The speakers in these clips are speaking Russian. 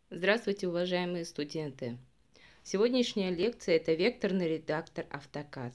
Здравствуйте, уважаемые студенты! Сегодняшняя лекция – это векторный редактор AutoCAD.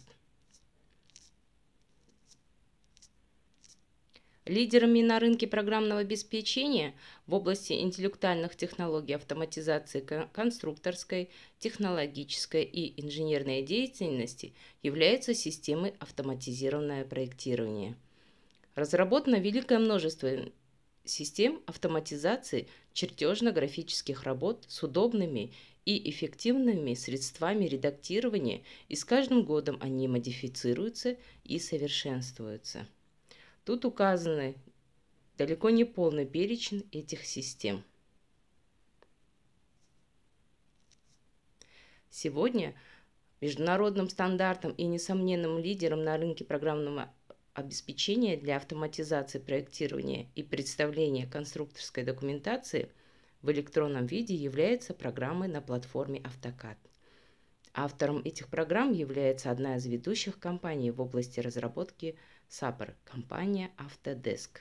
Лидерами на рынке программного обеспечения в области интеллектуальных технологий автоматизации конструкторской, технологической и инженерной деятельности являются системы автоматизированного проектирования. Разработано великое множество систем автоматизации чертежно-графических работ с удобными и эффективными средствами редактирования, и с каждым годом они модифицируются и совершенствуются. Тут указаны далеко не полный перечень этих систем. Сегодня международным стандартом и несомненным лидером на рынке программного обеспечения для автоматизации проектирования и представления конструкторской документации в электронном виде является программой на платформе AutoCAD. Автором этих программ является одна из ведущих компаний в области разработки SAPR – компания Autodesk.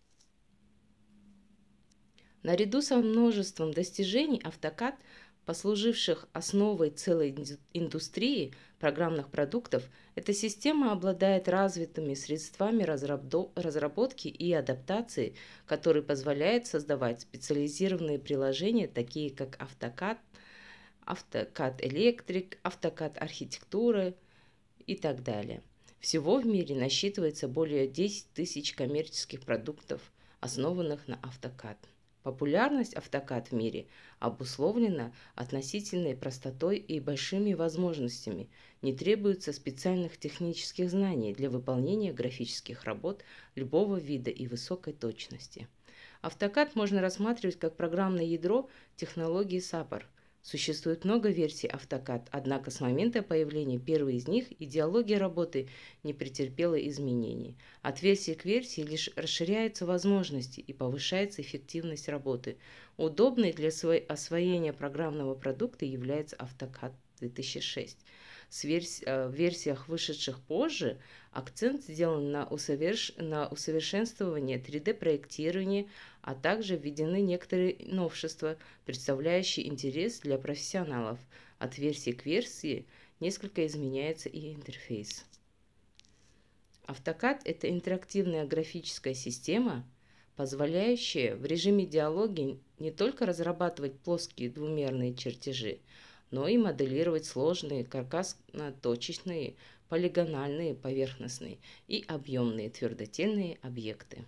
Наряду со множеством достижений AutoCAD, послуживших основой целой индустрии программных продуктов, эта система обладает развитыми средствами разработки и адаптации, которые позволяют создавать специализированные приложения, такие как AutoCAD, AutoCAD Electric, AutoCAD Архитектура и так далее. Всего в мире насчитывается более 10 тысяч коммерческих продуктов, основанных на AutoCAD. Популярность AutoCAD в мире обусловлена относительной простотой и большими возможностями. Не требуется специальных технических знаний для выполнения графических работ любого вида и высокой точности. AutoCAD можно рассматривать как программное ядро технологии SAPR. Существует много версий AutoCAD, однако с момента появления первой из них идеология работы не претерпела изменений. От версии к версии лишь расширяются возможности и повышается эффективность работы. Удобной для освоения программного продукта является AutoCAD 2006. В версиях, вышедших позже, акцент сделан на усовершенствование 3D-проектирования, а также введены некоторые новшества, представляющие интерес для профессионалов. От версии к версии несколько изменяется и интерфейс. AutoCAD – это интерактивная графическая система, позволяющая в режиме диалоги не только разрабатывать плоские двумерные чертежи, но и моделировать сложные каркасно-точечные, полигональные, поверхностные и объемные твердотельные объекты.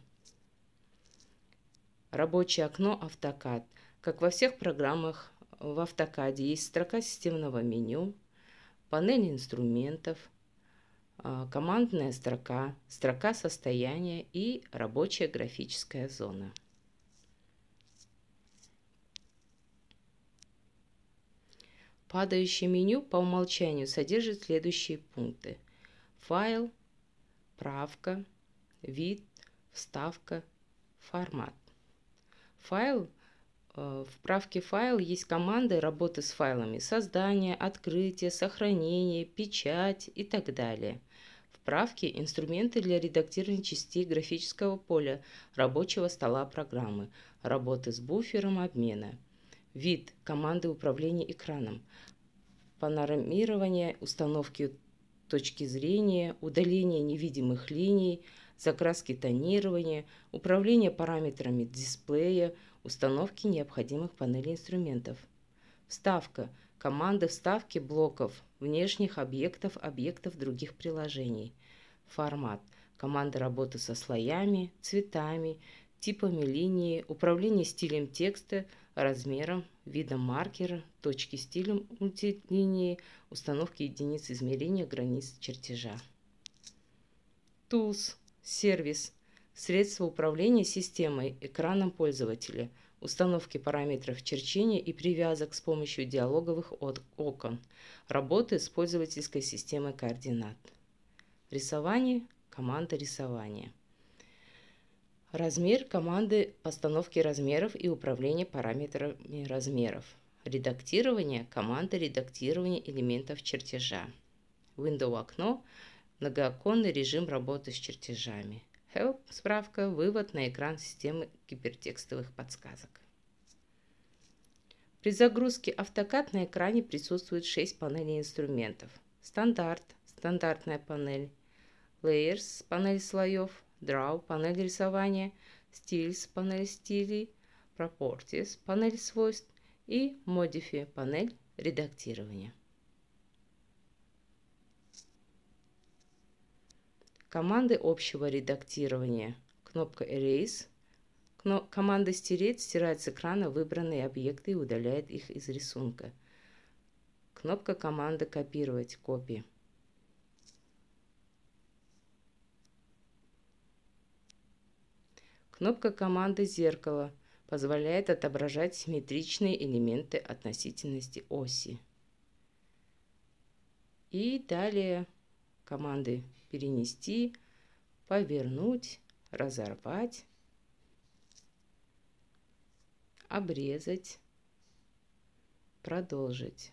Рабочее окно AutoCAD. Как во всех программах, в AutoCAD есть строка системного меню, панель инструментов, командная строка, строка состояния и рабочая графическая зона. Падающее меню по умолчанию содержит следующие пункты: файл, правка, вид, вставка, формат. Файл. В правке «Файл» есть команды работы с файлами: создание, открытие, сохранение, печать и так далее. В правке – инструменты для редактирования частей графического поля рабочего стола программы, работы с буфером обмена. Вид – команды управления экраном, панорамирование, установки точки зрения, удаление невидимых линий, закраски тонирования, управление параметрами дисплея, установки необходимых панелей инструментов. Вставка – команды вставки блоков, внешних объектов других приложений. Формат – команды работы со слоями, цветами, типами линии, управление стилем текста, размером, видом маркера, точки стилем мультилинии, установки единиц измерения границ чертежа. Tools – сервис, средство управления системой, экраном пользователя, установки параметров черчения и привязок с помощью диалоговых окон, работы с пользовательской системой координат. Рисование – команда рисования. Размер – команды постановки размеров и управления параметрами размеров. Редактирование – команда редактирования элементов чертежа. Window – окно, многооконный режим работы с чертежами. Help – справка, вывод на экран системы гипертекстовых подсказок. При загрузке AutoCAD на экране присутствует 6 панелей инструментов. Стандарт, стандартная панель, Layers, панель слоев, Draw, панель рисования, Styles, панель стилей, Properties, панель свойств и Modify, панель редактирования. Команды общего редактирования. Кнопка Erase. Команда «Стереть» стирает с экрана выбранные объекты и удаляет их из рисунка. Кнопка команды «Копировать» копии. Кнопка команды «Зеркало» позволяет отображать симметричные элементы относительности оси. И далее команды «Перенести», «Повернуть», «Разорвать», «Обрезать», «Продолжить».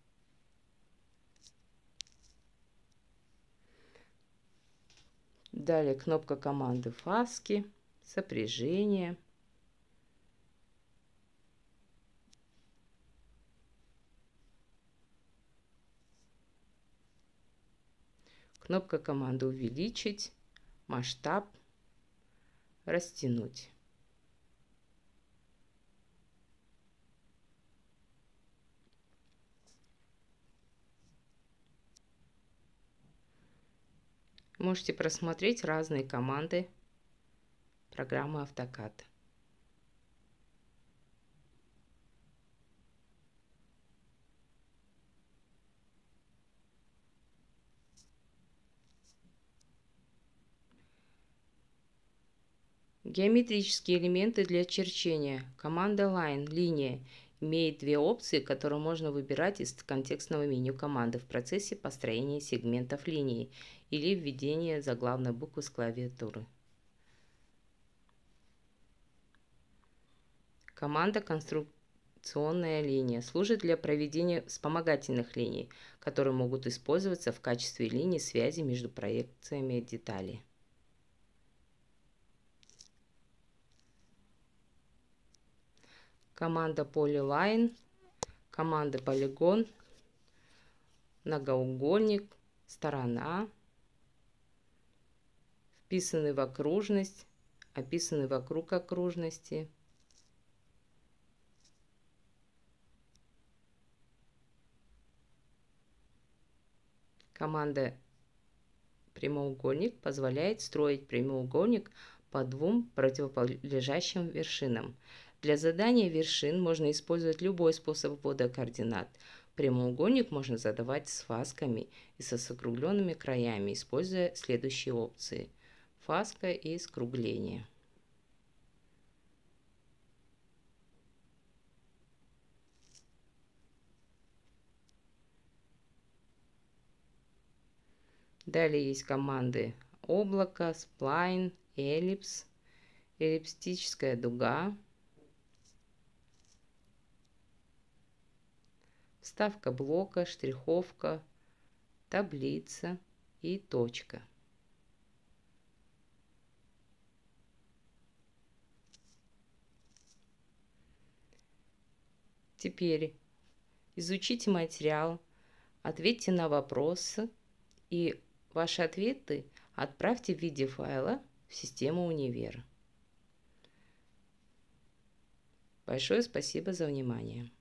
Далее кнопка команды «Фаски», «Сопряжение». Кнопка команды «Увеличить», «Масштаб», «Растянуть». Можете просмотреть разные команды программы AutoCAD. Геометрические элементы для черчения. Команда Line, линия, имеет две опции, которые можно выбирать из контекстного меню команды в процессе построения сегментов линии или введения заглавной буквы с клавиатуры. Команда «Конструкционная линия» служит для проведения вспомогательных линий, которые могут использоваться в качестве линий связи между проекциями деталей. Команда Polyline, команда Полигон, многоугольник, сторона, вписанный в окружность, описанный вокруг окружности. Команда прямоугольник позволяет строить прямоугольник по двум противоположащим вершинам. Для задания вершин можно использовать любой способ ввода координат. Прямоугольник можно задавать с фасками и со скругленными краями, используя следующие опции: фаска и скругление. Далее есть команды облако, сплайн, эллипс, эллиптическая дуга, вставка блока, штриховка, таблица и точка. Теперь изучите материал, ответьте на вопросы и ваши ответы отправьте в виде файла в систему Универ. Большое спасибо за внимание.